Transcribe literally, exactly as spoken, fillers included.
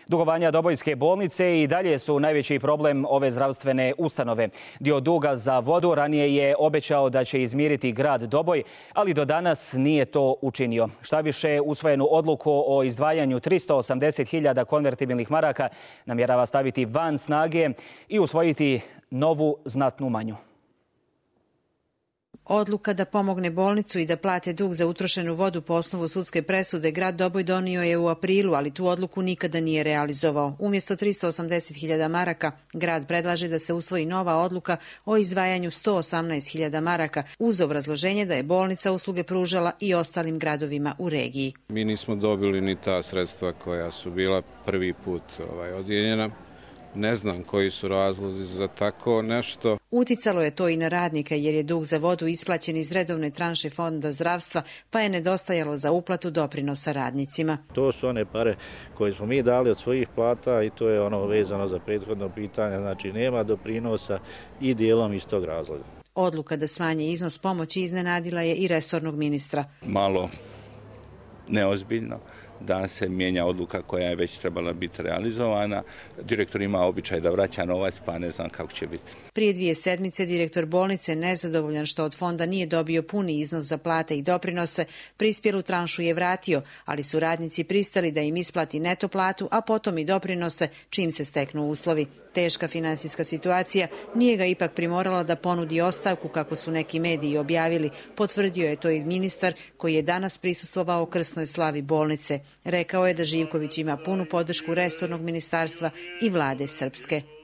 Dugovanja Dobojske bolnice i dalje su najveći problem ove zdravstvene ustanove. Dio duga za vodu ranije je obećao da će izmiriti grad Doboj, ali do danas nije to učinio. Šta više, usvojenu odluku o izdvajanju tristo osamdeset hiljada konvertibilnih maraka namjerava staviti van snage i usvojiti novu znatnu manju. Odluka da pomogne bolnicu i da plate dug za utrošenu vodu po osnovu sudske presude grad Doboj donio je u aprilu, ali tu odluku nikada nije realizovao. Umjesto tristo osamdeset hiljada maraka, grad predlaže da se usvoji nova odluka o izdvajanju sto osamnaest hiljada maraka uz obrazloženje da je bolnica usluge pružala i ostalim gradovima u regiji. Mi nismo dobili ni ta sredstva koja su bila prvi put ovaj, odijeljena. Ne znam koji su razlozi za tako nešto. Uticalo je to i na radnike jer je dug za vodu isplaćen iz redovne tranše Fonda zdravstva, pa je nedostajalo za uplatu doprinosa radnicima. To su one pare koje smo mi dali od svojih plata i to je ono vezano za prethodno pitanje, znači nema doprinosa i dijelom iz tog razloga. Odluka da smanje iznos pomoći iznenadila je i resornog ministra. Malo neozbiljno da se mijenja odluka koja je već trebala biti realizovana. Direktor ima običaj da vraća novac, pa ne znam kako će biti. Prije dvije sedmice direktor bolnice, nezadovoljan što od fonda nije dobio puni iznos za plate i doprinose, prispjelu tranšu je vratio, ali su radnici pristali da im isplati neto platu, a potom i doprinose čim se steknu uslovi. Teška finansijska situacija nije ga ipak primorala da ponudi ostavku, kako su neki mediji objavili. Potvrdio je to i ministar koji je danas prisustvovao krsnoj slavi bolnice. Rekao je da Živković ima punu podršku resornog ministarstva i vlade Srpske.